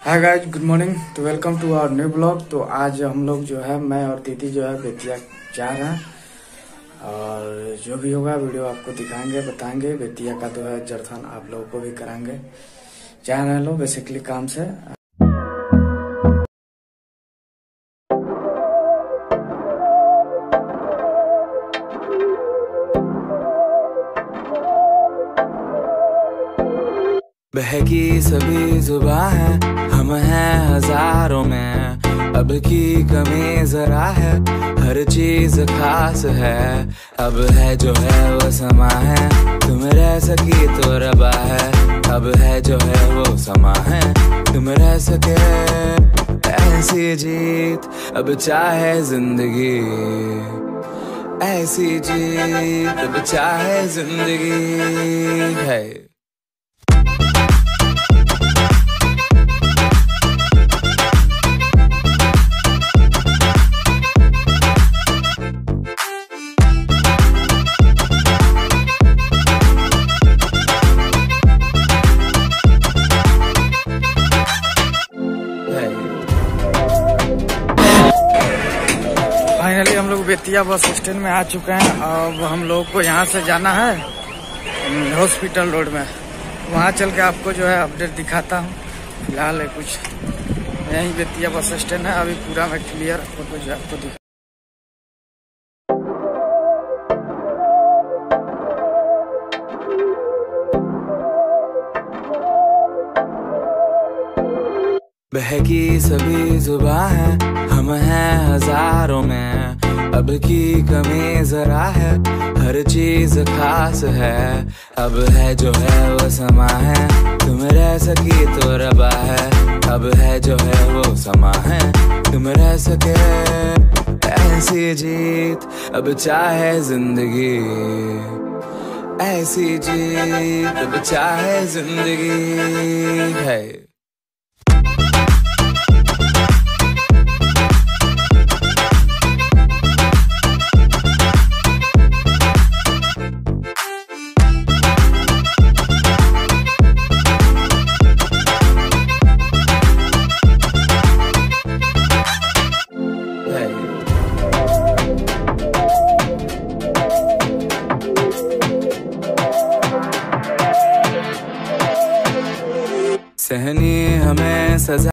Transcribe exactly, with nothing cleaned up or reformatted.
हाय guys, good morning. तो welcome to our new blog. तो आज हम लोग जो है मैं और दीदी जो है बेतिया जा रहे हैं और जो भी होगा वीडियो आपको दिखाएंगे, बताएंगे। बेतिया का तो है जरथन आप लोगों को भी कराएंगे। जा रहे हैं लोग बेसिकली काम से। बहकी सभी जुबां है, हम हैं हजारों में। अब की कमी जरा है, हर चीज खास है। अब है जो है वो समा है, तुम रह सकी तो रबा है। अब है जो है वो समा है, तुम रह सके। ऐसी जीत अब चाहे जिंदगी, ऐसी जीत अब चाहे जिंदगी है। फाइनली हम लोग बेतिया बस स्टैंड में आ चुके हैं। अब हम लोग को यहाँ से जाना है हॉस्पिटल रोड में। वहाँ चल के आपको जो है अपडेट दिखाता हूँ। फिलहाल है कुछ यहीं बेतिया बस स्टैंड है। अभी पूरा मैं क्लियर फोटो जो आपको दिखा। बहकी सभी जुबां है, हम हैं हजारों में। अब की कमी जरा है, हर चीज खास है। अब है जो है वो समा है, तुम रह सकी तो रबा है। अब है जो है वो समा है, तुम रह सके। ऐसी जीत अब चाहे जिंदगी, ऐसी जीत अब चाहे जिंदगी है। सहनी हमें सजा।